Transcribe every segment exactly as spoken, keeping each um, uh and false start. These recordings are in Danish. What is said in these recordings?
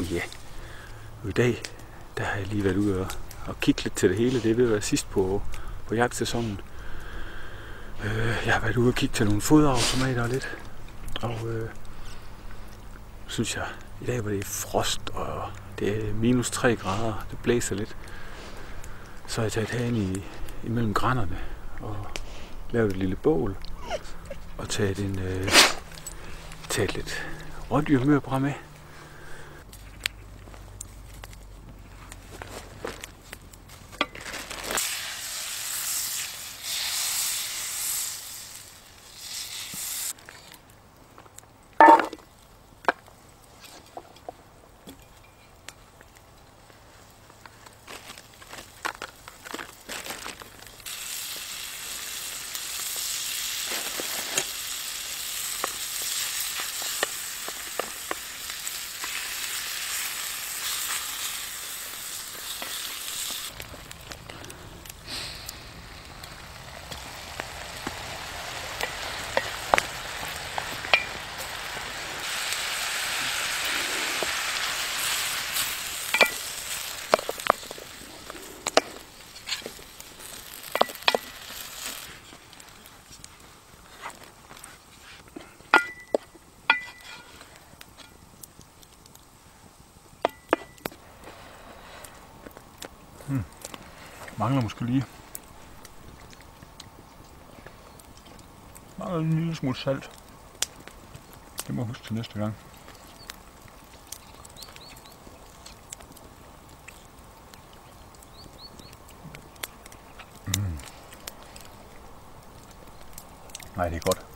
ja, i dag der har jeg lige været ude og, og kigge lidt til det hele. Det er ved at være sidst på, på jagtsæsonen. Øh, jeg har været ude og kigge til nogle foderautomater og lidt. Og øh, synes jeg, i dag var det frost, og det er minus tre grader. Det blæser lidt. Så har jeg taget herinde i, imellem grænderne og lavet et lille bål. Og taget, en, øh, taget lidt rådyrmørbræ med. Hmm. Mangler måske lige. Mangler en lille smule salt. Det må jeg huske til næste gang. Mm. Nej, det er godt.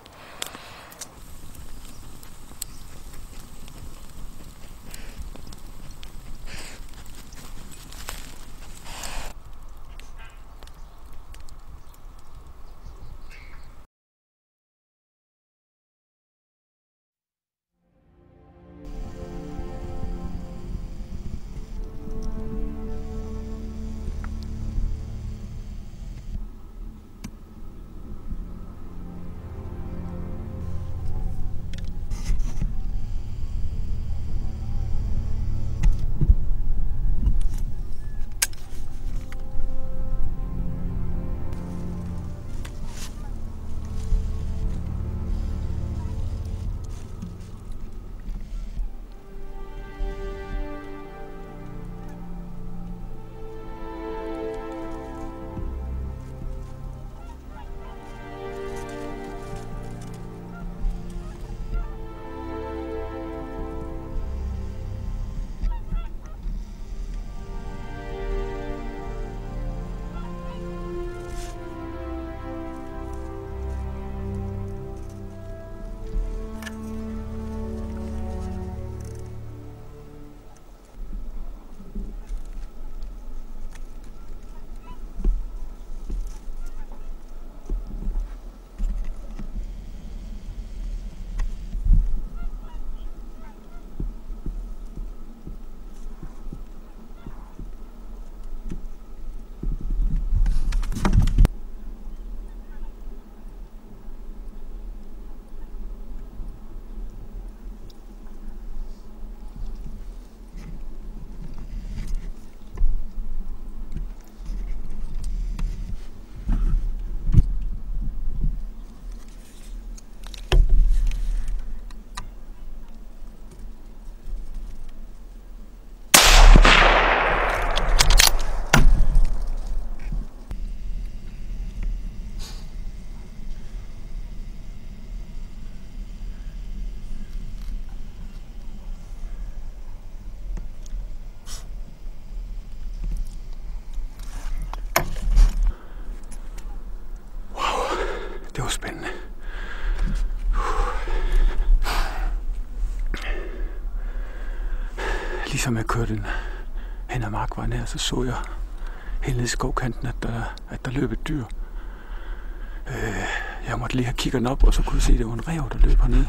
Det var spændende. Ligesom jeg kørte den hen ad markvejen her, så så jeg helt ned i skovkanten, at der, at der løb et dyr. Øh, jeg måtte lige have kigget op, og så kunne jeg se, at det var en ræv, der løb hernede.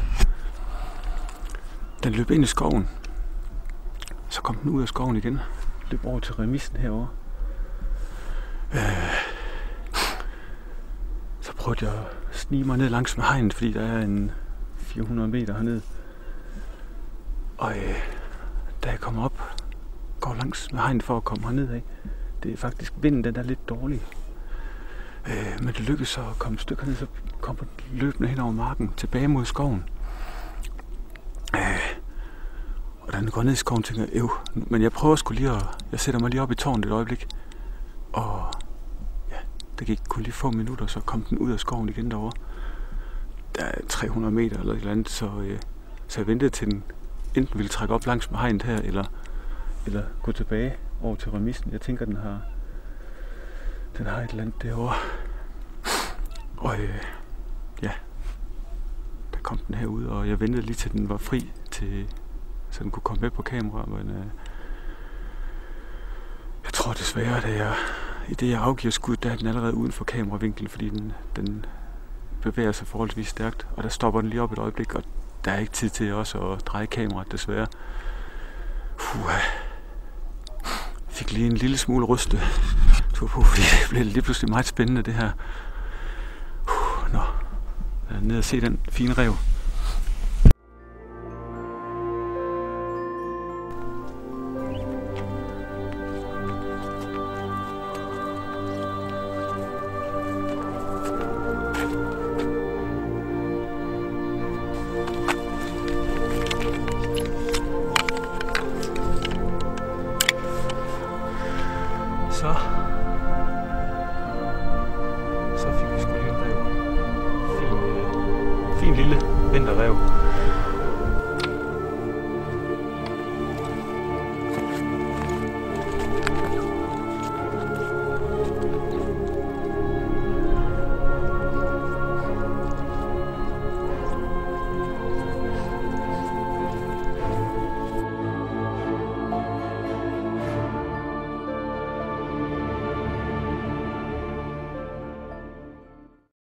Den løb ind i skoven. Så kom den ud af skoven igen. Løb over til remisen herovre. Øh, så prøvede jeg at snige mig ned langs med hegnet, fordi der er en fire hundrede meter hernede. Og øh, da jeg kommer op, går langs med hegnet for at komme herned af. Det er faktisk, vinden den er lidt dårlig. Øh, men det lykkedes så at komme et stykke herned, så kommer løbende hen over marken, tilbage mod skoven. Øh, og da den går ned i skoven, tænker jeg, øv, men jeg prøver sgu lige at, jeg sætter mig lige op i tårnet et øjeblik. Og ja, det gik kun lige få minutter, så kom den ud af skoven igen derovre. Der er tre hundrede meter eller et eller andet, så, øh, så jeg ventede til den enten ville trække op langs med hegnet her, eller, eller gå tilbage over til remisen. Jeg tænker, den har, den har et eller andet derovre. Og øh, ja, der kom den herud, og jeg ventede lige til den var fri, til, så den kunne komme med på kamera. Men øh, jeg tror desværre, at jeg, i det jeg afgiver skud, der er den allerede uden for kameravinklen, fordi den, den bevæger sig forholdsvis stærkt, og der stopper den lige op et øjeblik, og der er ikke tid til også at dreje kameraet, desværre. Puh, jeg fik lige en lille smule ryste på, fordi det blev lige pludselig meget spændende, det her. Uh, nå, jeg er nede og se den fine ræv. Så, så fik vi sgu lige en ræv. Fin, fin lille vinterræv.